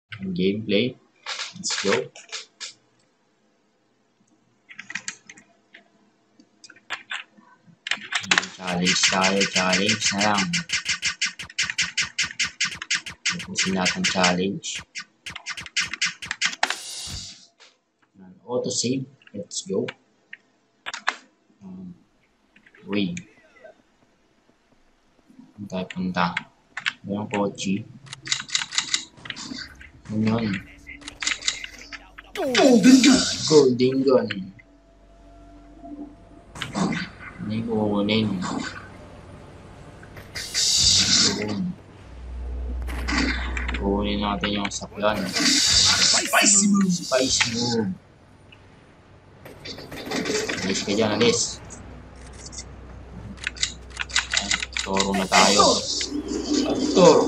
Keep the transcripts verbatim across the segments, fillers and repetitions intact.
Ang gameplay. Let's go. Challenge tayo. Challenge na lang. Tapusin natin challenge. Auto save. Let's go. Um, Uy. Saan tayo punta? Mayroong kotse. Ano yun? Golden gun. Golden gun. Ano yung kukunin? Kukunin natin yung sakyan. Spicy move. Spice move. Alis ka dyan, alis. Toro na tayo. Toro.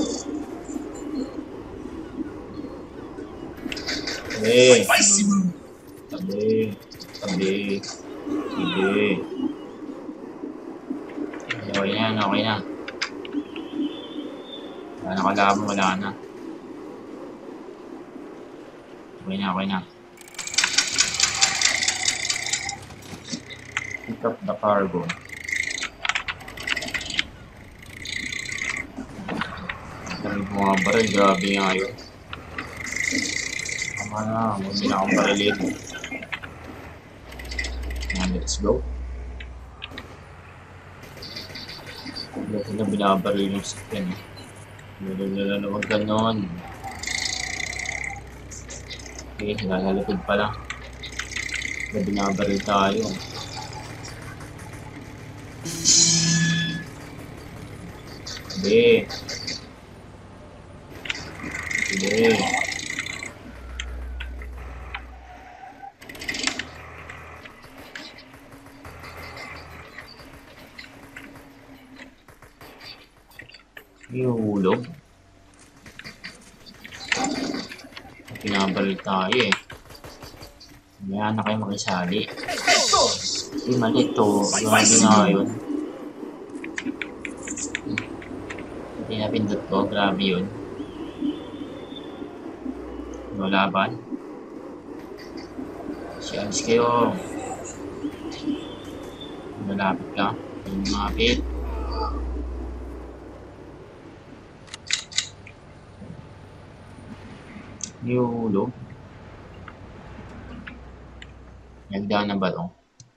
Tabi. Spicy move. Tabi. Tabi. Tabi. Okay na yan, okay na. Wala na kalaban, wala na. Okay na, okay na. Pick up the cargo. Dami ko mga baril, grabe nga yun. Tama na, hindi na akong barilin. Yan, let's go. Hindi na binabaril yung sakyan eh. Lalo-lalo huwag ganon. Okay, lalapid pala. Hindi binabaril tayo. Hindi. Hindi. Ihulog. Pinabaril tayo eh. Kaya na kayo makisali. Hindi mali ito. Grabe nga yun. Hindi na pindot ko. Grabe yun. Lalaban. Siyalis kayo. Malapit ka. Malapit. Ihulog. Nagdaan na ba ito?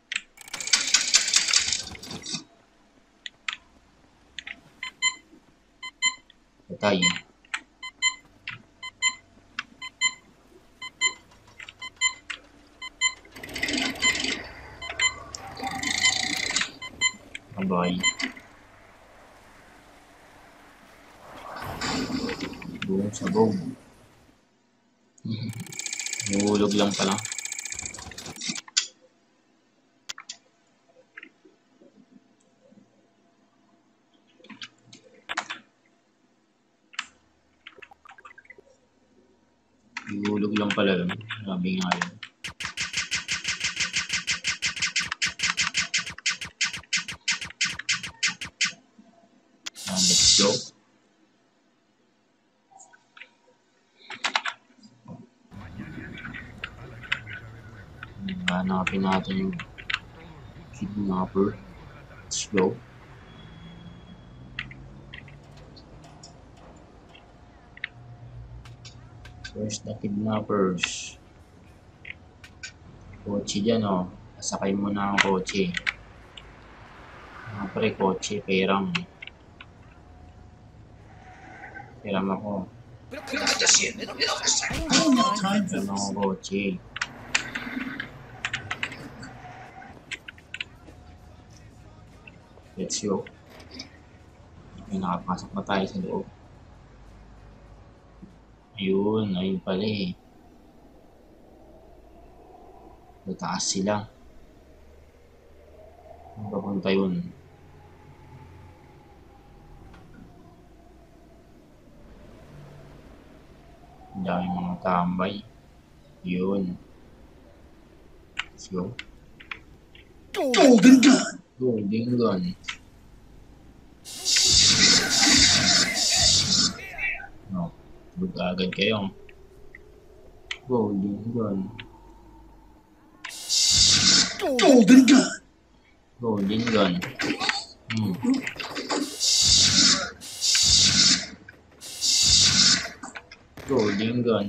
Patay. Bye. Buong sabog. Nahulog lang pala. Nahulog lang pala yun. Grabe nga yun. Um, let's go. Hanapin natin yung kidnapper. Let's go. Where's the kidnappers? Kotse dyan o. Oh. Pasakay mo na ang kotse. Mga pre, kotse, perang. Perang ako. Perang ako kotse. Let's go. Okay, nakapasok na tayo sa loob. Ayun, ayun pala eh. Tataas sila. Ang papunta yun. Ang daming mga tambay. Yun. Let's go. Golden gun. Golden gun. No, tulog agad kayo. Golden gun. Golden gun. Golden gun. Hmm. Golden gun.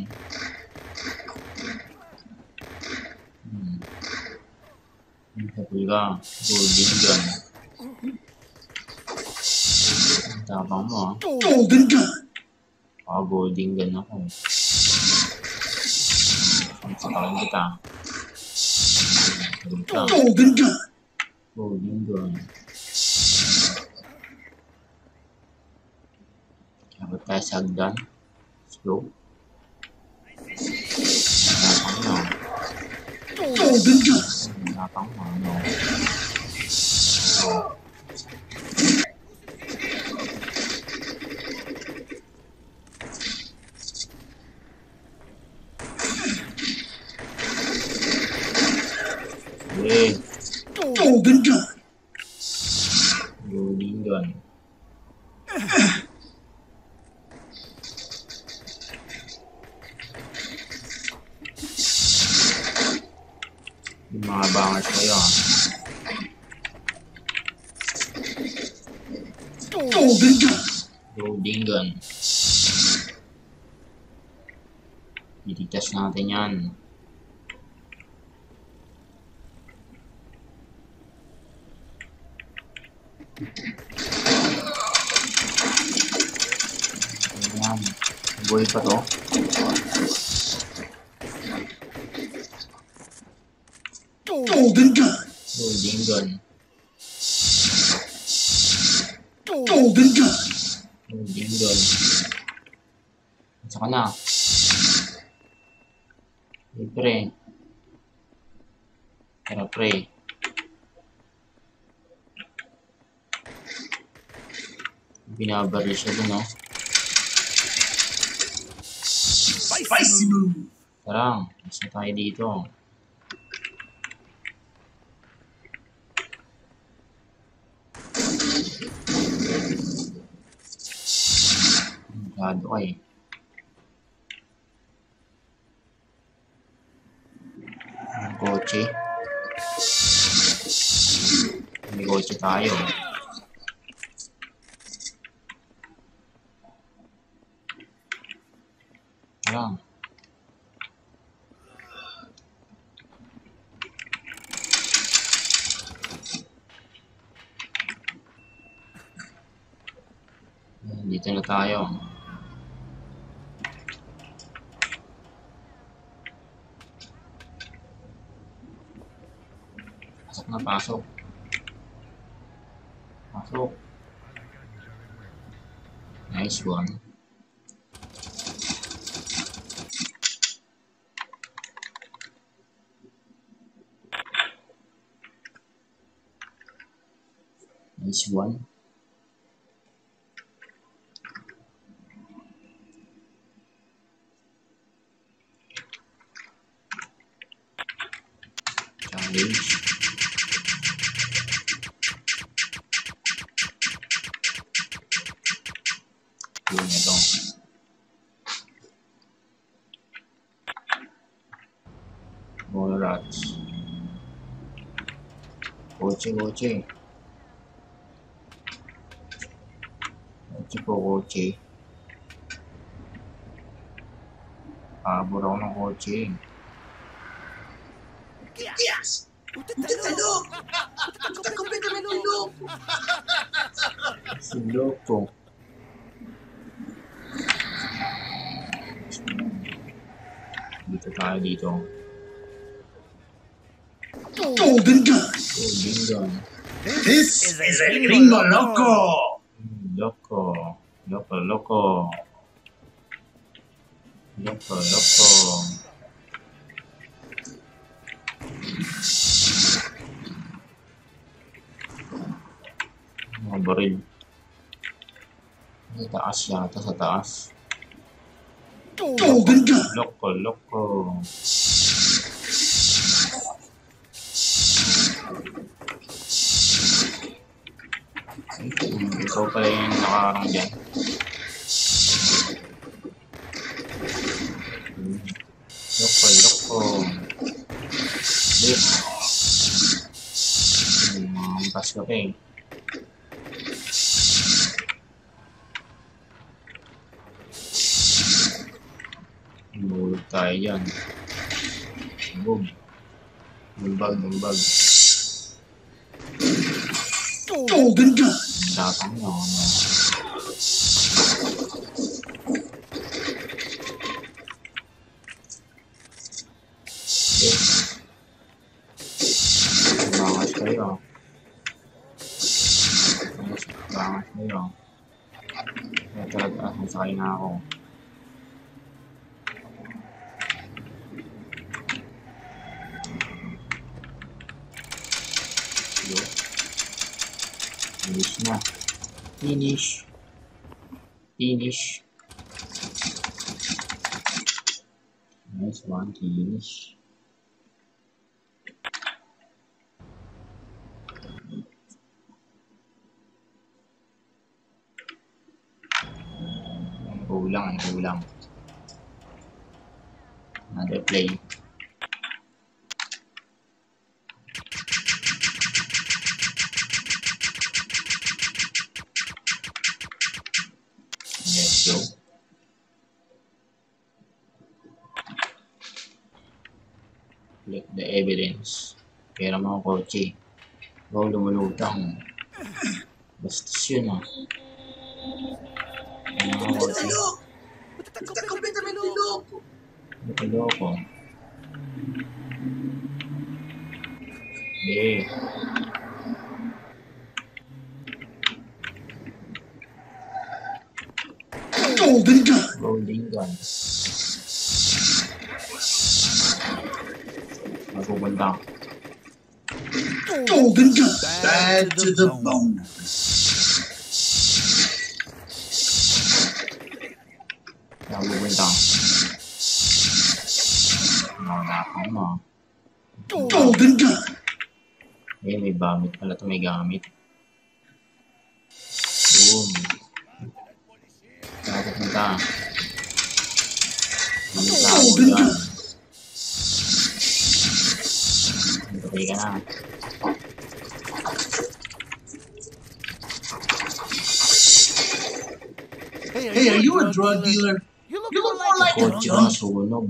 Hmm. Kapul ka. Golden gun. Tapang mo ah. Golden gun. Ah, golden gun ako. Sakalan kita. Kita. Golden gun. Golden gun. Dapat tayo sa hagdan. Slow. Tapang mo. Golden gun. Tapang mo. Ano? Okay. Golden gun. Golden gun. Yung mga bangers kayo ah. Golden gun. Golden gun. Ititas natin yan. Ayan. Boy pa to. Golden gun. Golden gun. Golden gun. Golden gun. Saka na. Hey, pre. Tara, pre. Binabaril siya dun, no? Spicy move. Tara, mas na tayo dito. Masyado ka eh. Ang kotse. May kotse tayo. Tara. Dito na tayo. Pasok na, pasok. Pasok. Nice one. Nice one. Challenge. Yun ito. Ball rats. Kotse, kotse. Kotse po, kotse. Pabor ako ng kotse. Yes. Talog. Takumpit na nalulog. Si Loco. Dito tayo dito. Golden gun. Golden gun. This is a Gringo Loco. Loco. Loco, loco. Loco, loco. Mga baril. Sa taas yata, sa taas. Golden gun. Loco, loco. Ikaw pala yung nakakarang dyan. ka pa eh. Bulog tayo dyan. Boom. Bumbag, bumbag. Golden gun. Datang nyo. Bangas kayo. Bangas kayo. Kaya talaga, masakay na ako. Finish na. Finish. Finish. Nice one. Finish. Kulang eh. Kulang. Another play. Let's go. Collect the evidence. Pera mga kotse. Wow, lumulutang. Bastos yun ah. Pera mga kotse. Está completamente loco. Loko. Eh. Golden gun. Golden gun. Magpupunta. Golden gun. Bad to the bone. Magpupunta. Nakakapang mo. Golden gun. Eh, may gamit pala ito. May gamit. Boom. Nakapunta. Nakapunta ako dyan. Patay ka na. Hey, are you a drug dealer? You look more like a Kotse ka, drunk. sunog.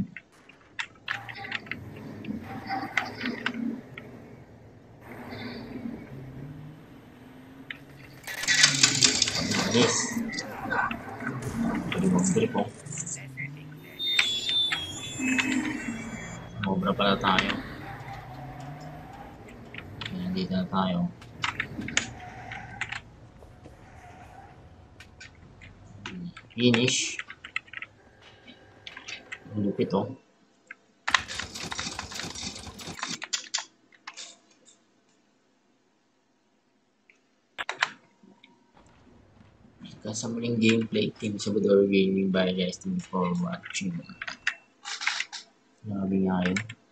Alis. Pwede mag-grip oh. Sobra pala tayo. Nandito na tayo. Finish. Ang lupit oh. Sa muling gameplay, Team Sabador Gaming by guys, thank you for watching. Grabe nga yun.